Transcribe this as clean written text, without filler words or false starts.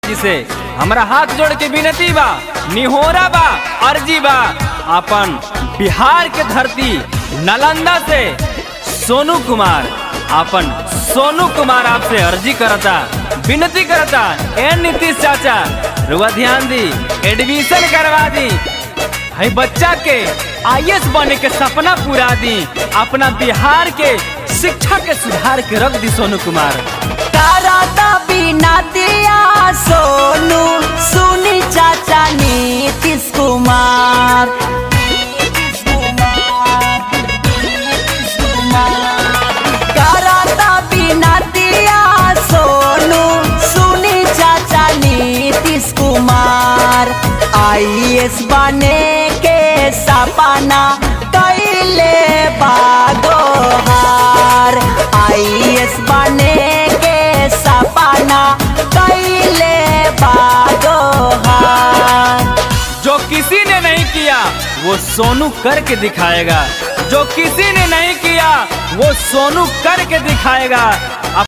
जिसे हमारा हाथ जोड़ के विनती बा, निहोरा बा, अर्जी बा। अपन बिहार के धरती नालंदा से सोनू कुमार, अपन सोनू कुमार आपसे अर्जी करता, विनती करता, ए नीतीश चाचा रुआ ध्यान दी, एडमिशन करवा दी, है बच्चा के IAS बने के सपना पूरा दी, अपना बिहार के शिक्षा के सुधार के रख दी सोनू कुमार। कराता बिना दिया सोनू सुनी चाचा नीतीश कुमार। कराता बिना दिया सोनू सुनी चाचा नीतीश कुमार। IAS बने के सपना कैले बागोहार। IAS बने के सपना कैले बागोहार। जो किसी ने नहीं किया वो सोनू करके दिखाएगा, जो किसी ने नहीं किया वो सोनू करके दिखाएगा।